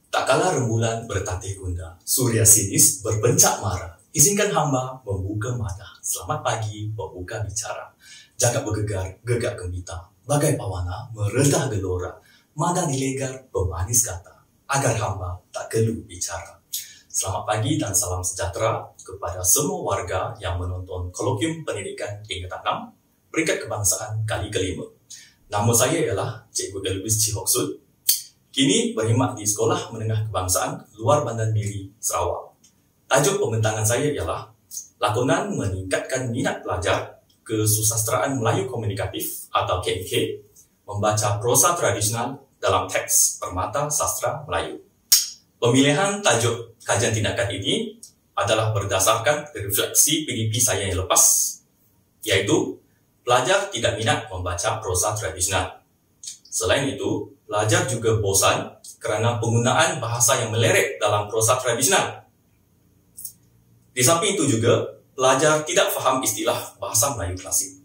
Tak kala rembulan bertatih gunda, surya sinis berpencak marah. Izinkan hamba membuka mata. Selamat pagi, membuka bicara. Jagat bergegar, gegak gembita. Bagai pawana, meredah gelora. Mada dilegar, pemanis kata. Agar hamba tak keluh bicara. Selamat pagi dan salam sejahtera kepada semua warga yang menonton Kolokium Pendidikan Tingkatan 6, peringkat kebangsaan kali kelima. Nama saya ialah Cikgu Elvis Cihoksud. Kini berkhidmat di Sekolah Menengah Kebangsaan Luar Bandar Miri, Sarawak. Tajuk pembentangan saya ialah lakonan meningkatkan minat pelajar Kesusasteraan Melayu Komunikatif atau KMK membaca prosa tradisional dalam teks Permata Sastra Melayu. Pemilihan tajuk kajian tindakan ini adalah berdasarkan refleksi PDP saya yang lepas, iaitu pelajar tidak minat membaca prosa tradisional. Selain itu, pelajar juga bosan kerana penggunaan bahasa yang meleret dalam prosa tradisional. Di samping itu juga, pelajar tidak faham istilah bahasa Melayu klasik.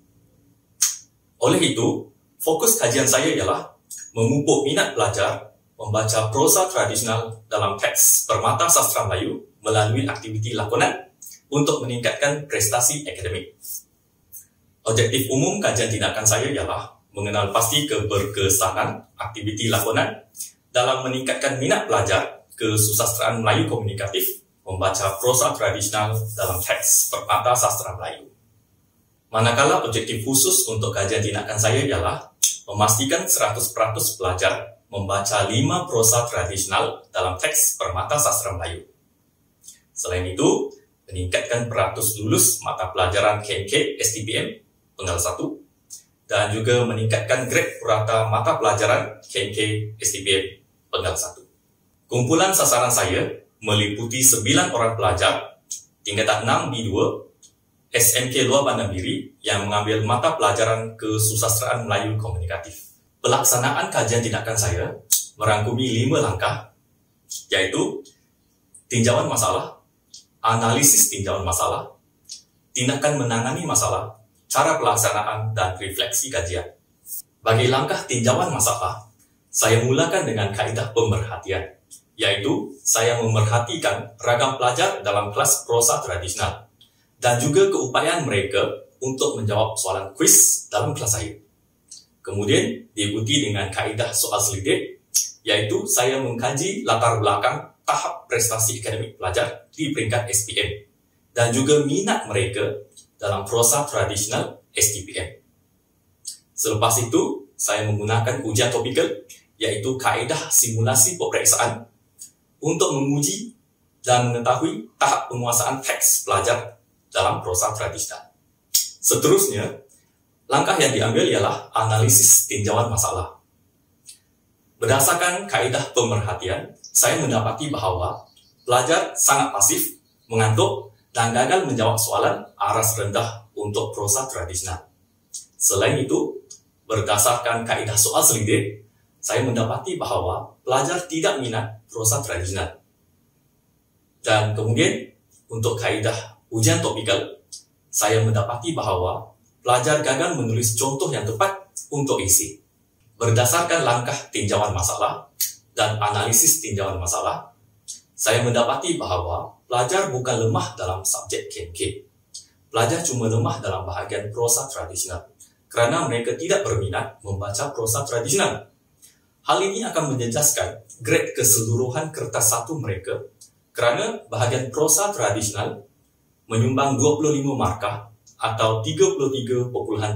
Oleh itu, fokus kajian saya ialah memupuk minat pelajar membaca prosa tradisional dalam teks Permata Sastra Melayu melalui aktiviti lakonan untuk meningkatkan prestasi akademik. Objektif umum kajian tindakan saya ialah mengenal pasti keberkesanan aktiviti lakonan dalam meningkatkan minat pelajar Kesusasteraan Melayu Komunikatif membaca prosa tradisional dalam teks Permata Sastra Melayu. Manakala objektif khusus untuk kajian tindakan saya ialah memastikan 100% pelajar membaca 5 prosa tradisional dalam teks Permata Sastra Melayu. Selain itu, meningkatkan peratus lulus mata pelajaran KMK STPM Penggal 1 dan juga meningkatkan grade purata mata pelajaran KMK STPM Penggal 1. Kumpulan sasaran saya meliputi 9 orang pelajar tingkatan 6 B2 SMK Luar Bandar Miri yang mengambil mata pelajaran Kesusasteraan Melayu Komunikatif. Pelaksanaan kajian tindakan saya merangkumi 5 langkah, iaitu tinjauan masalah, analisis tinjauan masalah, tindakan menangani masalah, cara pelaksanaan dan refleksi kajian. Bagi langkah tinjauan masalah, saya mulakan dengan kaedah pemerhatian, yaitu saya memerhatikan ragam pelajar dalam kelas prosa tradisional dan juga keupayaan mereka untuk menjawab soalan kuis dalam kelas saya. Kemudian diikuti dengan kaedah soal selidik, yaitu saya mengkaji latar belakang tahap prestasi akademik pelajar di peringkat SPM dan juga minat mereka dalam prosa tradisional STPM. Selepas itu, saya menggunakan ujian topikal, yaitu kaedah simulasi peperiksaan untuk menguji dan mengetahui tahap penguasaan teks pelajar dalam prosa tradisional. Seterusnya, langkah yang diambil ialah analisis tinjauan masalah. Berdasarkan kaedah pemerhatian, saya mendapati bahawa pelajar sangat pasif, mengantuk, dan gagal menjawab soalan aras rendah untuk prosa tradisional. Selain itu, berdasarkan kaedah soal selidik, saya mendapati bahawa pelajar tidak minat prosa tradisional. Dan kemudian, untuk kaedah ujian topikal, saya mendapati bahawa pelajar gagal menulis contoh yang tepat untuk isi. Berdasarkan langkah tinjauan masalah dan analisis tinjauan masalah, saya mendapati bahawa pelajar bukan lemah dalam subjek KMK. Pelajar cuma lemah dalam bahagian prosa tradisional kerana mereka tidak berminat membaca prosa tradisional. Hal ini akan menjejaskan grade keseluruhan kertas 1 mereka kerana bahagian prosa tradisional menyumbang 25 markah atau 33.33%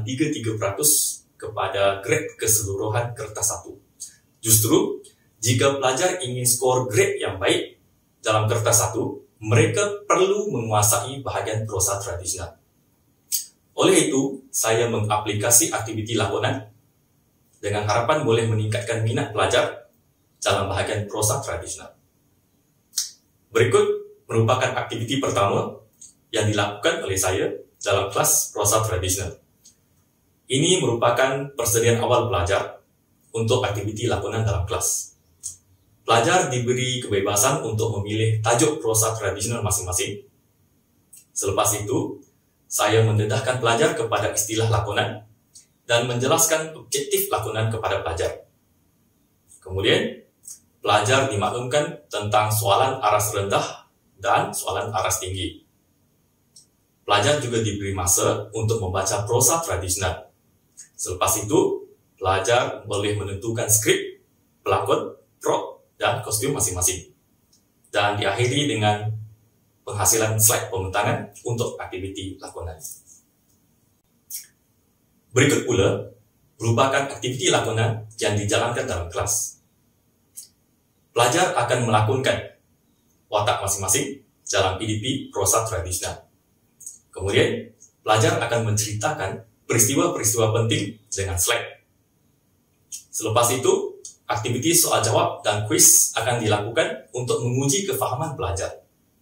kepada grade keseluruhan kertas 1. Justru, jika pelajar ingin skor grade yang baik dalam kertas 1, mereka perlu menguasai bahagian prosa tradisional. Oleh itu, saya mengaplikasi aktiviti lakonan dengan harapan boleh meningkatkan minat pelajar dalam bahagian prosa tradisional. Berikut merupakan aktiviti pertama yang dilakukan oleh saya dalam kelas prosa tradisional. Ini merupakan persediaan awal pelajar untuk aktiviti lakonan dalam kelas. Pelajar diberi kebebasan untuk memilih tajuk prosa tradisional masing-masing. Selepas itu, saya mendedahkan pelajar kepada istilah lakonan dan menjelaskan objektif lakonan kepada pelajar. Kemudian, pelajar dimaklumkan tentang soalan aras rendah dan soalan aras tinggi. Pelajar juga diberi masa untuk membaca prosa tradisional. Selepas itu, pelajar boleh menentukan skrip, pelakon, prop, dan kostum masing-masing. Dan diakhiri dengan penghasilan slide pembentangan untuk aktiviti lakonan. Berikut pula merupakan aktiviti lakonan yang dijalankan dalam kelas. Pelajar akan melakonkan watak masing-masing dalam PDP prosa tradisional. Kemudian, pelajar akan menceritakan peristiwa-peristiwa penting dengan slide. Selepas itu, aktiviti soal jawab dan kuis akan dilakukan untuk menguji kefahaman pelajar.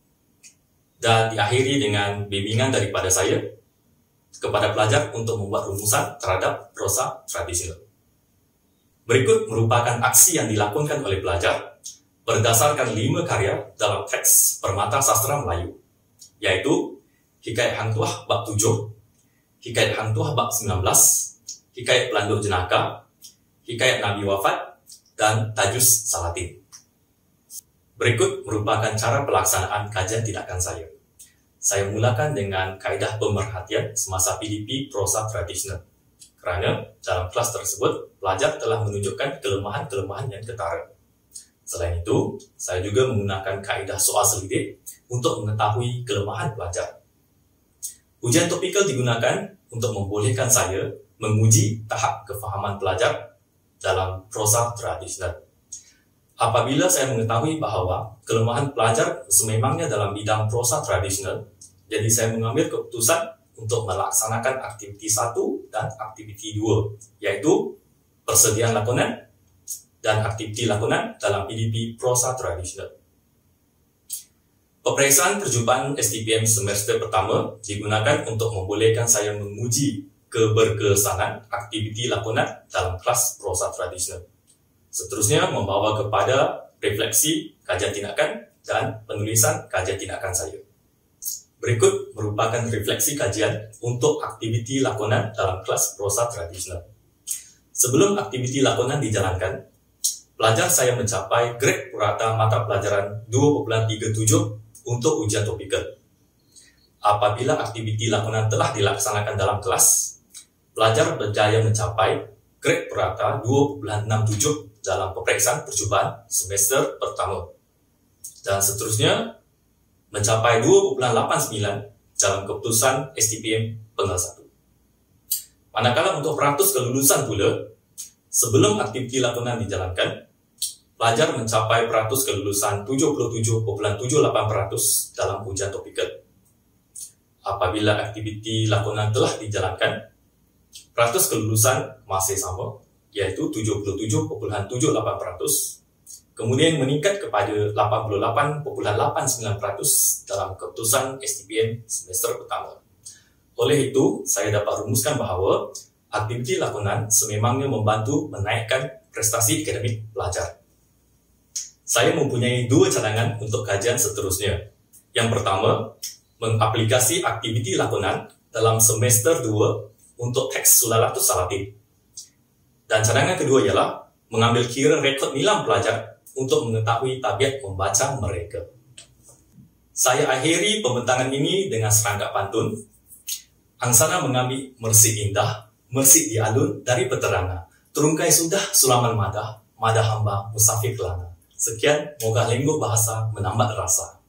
Dan diakhiri dengan bimbingan daripada saya kepada pelajar untuk membuat rumusan terhadap prosa tradisional. Berikut merupakan aksi yang dilakukan oleh pelajar berdasarkan 5 karya dalam teks Permata Sastra Melayu, yaitu Hikayat Hang Tuah bab 7, Hikayat Hang Tuah bab 19, Hikayat Pelanduk Jenaka, Hikayat Nabi Wafat, dan Tajus Salatin. Berikut merupakan cara pelaksanaan kajian tindakan saya. Saya mulakan dengan kaedah pemerhatian semasa PDP prosa tradisional. Kerana dalam kelas tersebut, pelajar telah menunjukkan kelemahan-kelemahan yang ketara. Selain itu, saya juga menggunakan kaedah soal selidik untuk mengetahui kelemahan pelajar. Ujian topikal digunakan untuk membolehkan saya menguji tahap kefahaman pelajar dalam prosa tradisional. Apabila saya mengetahui bahawa kelemahan pelajar sememangnya dalam bidang prosa tradisional, jadi saya mengambil keputusan untuk melaksanakan aktiviti 1 dan aktiviti 2, yaitu persediaan lakonan dan aktiviti lakonan dalam PDP prosa tradisional. Peperiksaan perjumpaan STPM semester pertama digunakan untuk membolehkan saya menguji keberkesanan aktiviti lakonan dalam kelas prosa tradisional. Seterusnya membawa kepada refleksi kajian tindakan dan penulisan kajian tindakan saya. Berikut merupakan refleksi kajian untuk aktiviti lakonan dalam kelas prosa tradisional. Sebelum aktiviti lakonan dijalankan, pelajar saya mencapai grade purata mata pelajaran 2.37 untuk ujian topikal. Apabila aktiviti lakonan telah dilaksanakan dalam kelas, pelajar berjaya mencapai grade purata 2.67 dalam peperiksaan percubaan semester pertama. Dan seterusnya mencapai 2.89 dalam keputusan STPM Penggal 1. Manakala untuk peratus kelulusan pula, sebelum aktiviti lakonan dijalankan, pelajar mencapai peratus kelulusan 77.78% dalam ujian topikal. Apabila aktiviti lakonan telah dijalankan, peratus kelulusan masih sama, yaitu 77.78%, kemudian meningkat kepada 88.89% dalam keputusan STPM semester pertama. Oleh itu, saya dapat rumuskan bahawa aktiviti lakonan sememangnya membantu menaikkan prestasi akademik pelajar. Saya mempunyai 2 cadangan untuk kajian seterusnya. Yang pertama, mengaplikasi aktiviti lakonan dalam semester 2 untuk teks Sulalatus Salatin. Dan cadangan kedua ialah mengambil kira rekod nilam pelajar untuk mengetahui tabiat membaca mereka. Saya akhiri pembentangan ini dengan serangkap pantun. Angsana mengambil mersik indah, mersik di alun dari peterana. Terungkai sudah sulaman madah, madah hamba musafir kelana. Sekian, moga lenggo bahasa menambah rasa.